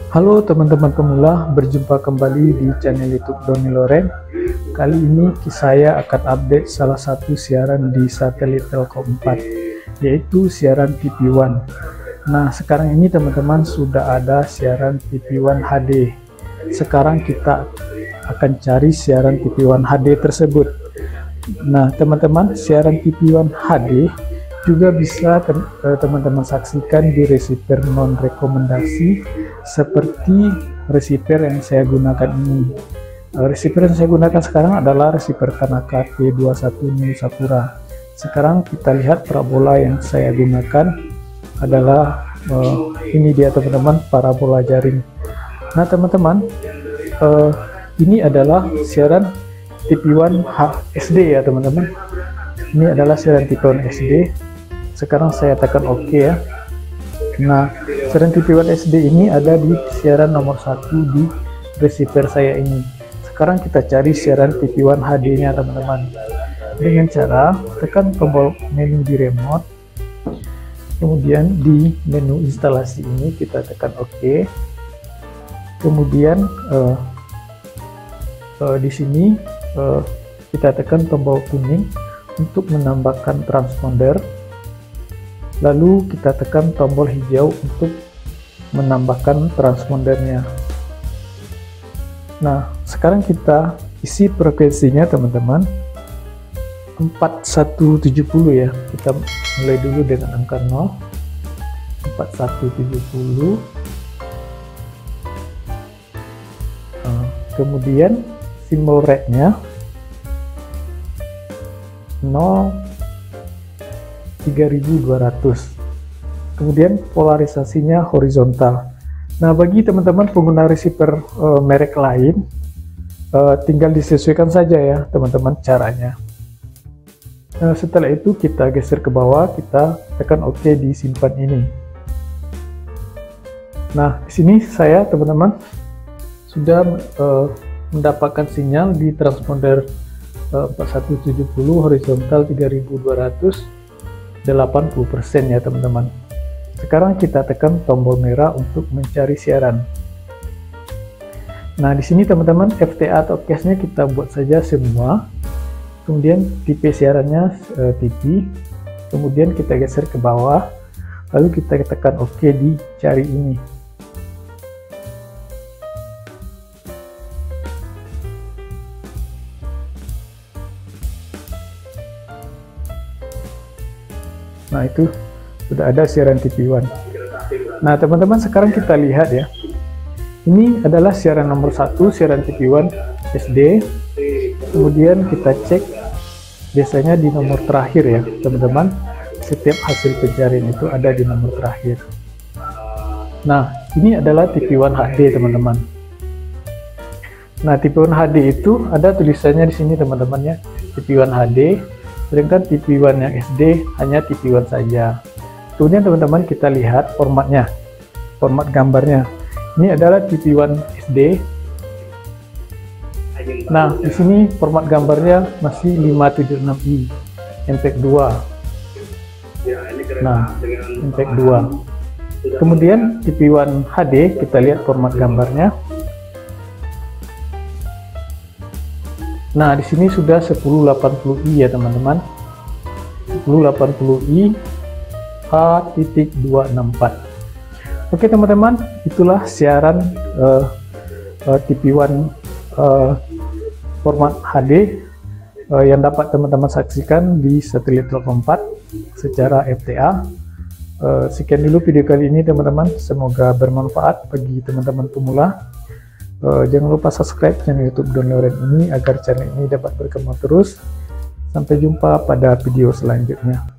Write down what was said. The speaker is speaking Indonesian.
Halo teman-teman pemula, berjumpa kembali di channel YouTube Doni Loren. Kali ini saya akan update salah satu siaran di satelit Telkom 4, yaitu siaran TV One. Nah, sekarang ini teman-teman sudah ada siaran TV One HD. Sekarang kita akan cari siaran TV One HD tersebut. Nah, teman-teman, siaran TV One HD juga bisa teman-teman saksikan di receiver non rekomendasi seperti receiver yang saya gunakan ini. Receiver yang saya gunakan sekarang adalah receiver Tanaka T21 New Sakura. Sekarang kita lihat parabola yang saya gunakan adalah ini dia teman-teman, parabola jaring. Nah teman-teman, ini adalah siaran TV One HD ya teman-teman. Ini adalah siaran TV One HD. Sekarang saya tekan OK ya. Nah, siaran TV One HD ini ada di siaran nomor 1 di receiver saya ini. Sekarang kita cari siaran TV One HD nya teman-teman, dengan cara tekan tombol menu di remote, kemudian di menu instalasi ini kita tekan OK, kemudian di sini kita tekan tombol kuning untuk menambahkan transponder. Lalu kita tekan tombol hijau untuk menambahkan transpondernya. Nah, sekarang kita isi frekuensinya teman-teman, 4170 ya. Kita mulai dulu dengan angka 0, 4170. Kemudian simbol rate-nya 3200. Kemudian polarisasinya horizontal. Nah, bagi teman-teman pengguna receiver merek lain, tinggal disesuaikan saja ya teman-teman caranya. Setelah itu kita geser ke bawah, kita tekan OK di simpan ini. Nah, di sini saya teman-teman sudah mendapatkan sinyal di transponder 4170 horizontal 3200 80% ya teman-teman. Sekarang kita tekan tombol merah untuk mencari siaran. Nah, di sini teman-teman FTA atau cache-nya kita buat saja semua. Kemudian tipe siarannya TV. Kemudian kita geser ke bawah. Lalu kita tekan OK di cari ini. Nah, itu sudah ada siaran TV One. Nah teman-teman, sekarang kita lihat ya, ini adalah siaran nomor 1, siaran TV One SD. Kemudian kita cek biasanya di nomor terakhir ya teman-teman. Setiap hasil pencarian itu ada di nomor terakhir. Nah, ini adalah TV One HD teman-teman. Nah, TV One HD itu ada tulisannya di sini teman-teman ya, TV One HD. Sedangkan TV One yang SD hanya TV One saja. Kemudian teman-teman kita lihat formatnya, format gambarnya. Ini adalah TV One SD. Nah, di sini format gambarnya masih 576i MPEG 2. Nah, MPEG 2. Kemudian TV One HD kita lihat format gambarnya. Nah, di sini sudah 1080i ya teman-teman. 1080i H.264. Oke teman-teman, itulah siaran TV One format HD yang dapat teman-teman saksikan di satelit Telkom 4 secara FTA. Sekian dulu video kali ini teman-teman, semoga bermanfaat bagi teman-teman pemula. Jangan lupa subscribe channel YouTube Doni Loren ini agar channel ini dapat berkembang terus. Sampai jumpa pada video selanjutnya.